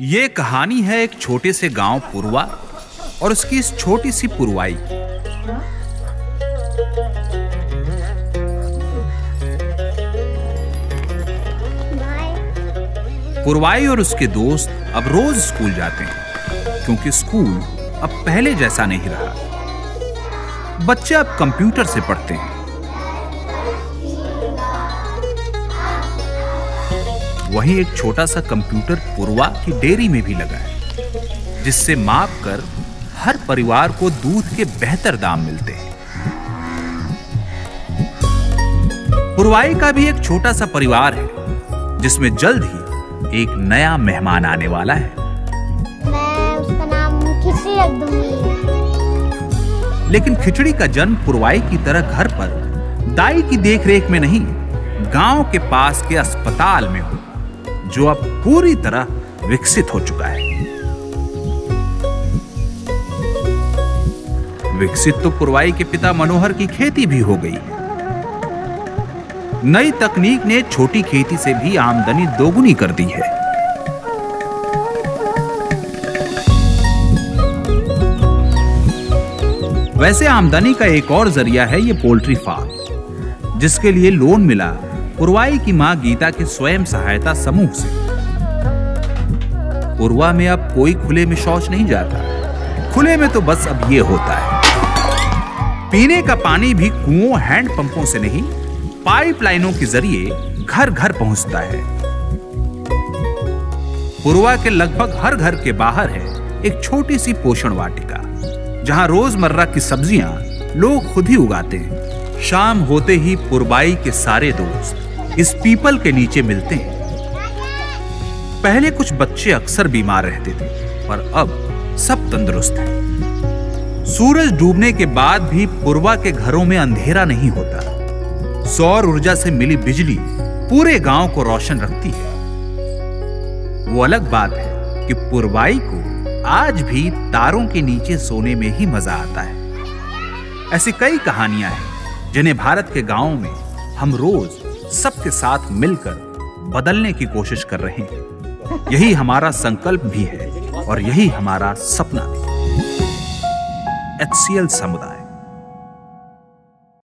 ये कहानी है एक छोटे से गांव पुरवा और उसकी इस छोटी सी पुरवाई की। पुरवाई और उसके दोस्त अब रोज स्कूल जाते हैं क्योंकि स्कूल अब पहले जैसा नहीं रहा। बच्चे अब कंप्यूटर से पढ़ते हैं। वहीं एक छोटा सा कंप्यूटर पुरवा की डेयरी में भी लगा है, जिससे माप कर हर परिवार को दूध के बेहतर दाम मिलते हैं। पुरवाई का भी एक छोटा सा परिवार है, जिसमें जल्द ही एक नया मेहमान आने वाला है। मैं उसका नाम खिचड़ी रख दूंगी। लेकिन खिचड़ी का जन्म पुरवाई की तरह घर पर दाई की देखरेख में नहीं, गांव के पास के अस्पताल में हो, जो अब पूरी तरह विकसित हो चुका है। विकसित तो पुरवाई के पिता मनोहर की खेती भी हो गई है। नई तकनीक ने छोटी खेती से भी आमदनी दोगुनी कर दी है। वैसे आमदनी का एक और जरिया है ये पोल्ट्री फार्म, जिसके लिए लोन मिला पुरवाई की मां गीता के स्वयं सहायता समूह से। पुरवा में अब कोई खुले में शौच नहीं जाता। खुले में तो बस अब ये होता है, पीने का पानी भी कुओं हैंड पंपों से नहीं, पाइपलाइनों के जरिए घर घर पहुंचता है। पुरवा के लगभग हर घर के बाहर है एक छोटी सी पोषण वाटिका, जहां रोजमर्रा की सब्जियां लोग खुद ही उगाते हैं। शाम होते ही पुरवाई के सारे दोस्त इस पीपल के नीचे मिलते हैं। पहले कुछ बच्चे अक्सर बीमार रहते थे, पर अब सब तंदुरुस्त हैं। सूरज डूबने के बाद भी पुरवा के घरों में अंधेरा नहीं होता। सौर ऊर्जा से मिली बिजली पूरे गांव को रोशन रखती है। वो अलग बात है कि पुरवाई को आज भी तारों के नीचे सोने में ही मजा आता है। ऐसी कई कहानियां हैं जिन्हें भारत के गांवों में हम रोज सबके साथ मिलकर बदलने की कोशिश कर रहे हैं। यही हमारा संकल्प भी है और यही हमारा सपना भी। HCL समुदाय।